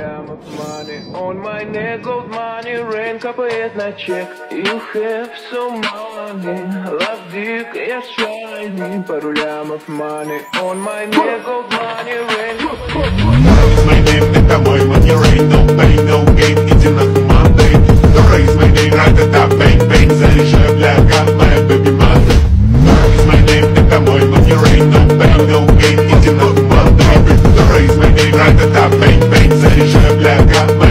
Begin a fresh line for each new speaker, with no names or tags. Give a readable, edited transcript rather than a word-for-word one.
лямов money on my neck, gold money, rain капает на чек. You have so money, love dick, yes shiny. Пару лямов money on my neck, gold money, rain.
It's my name, это мой money, rain, no pain, no gain, иди на команды. Raise my name, right at that bang, bang, заряжаю, бля, got my baby mother. It's my name, это мой money, rain, no pain, no gain, иди на команды. Raise my name, right at that bang, bang, заряжаю, бля, got my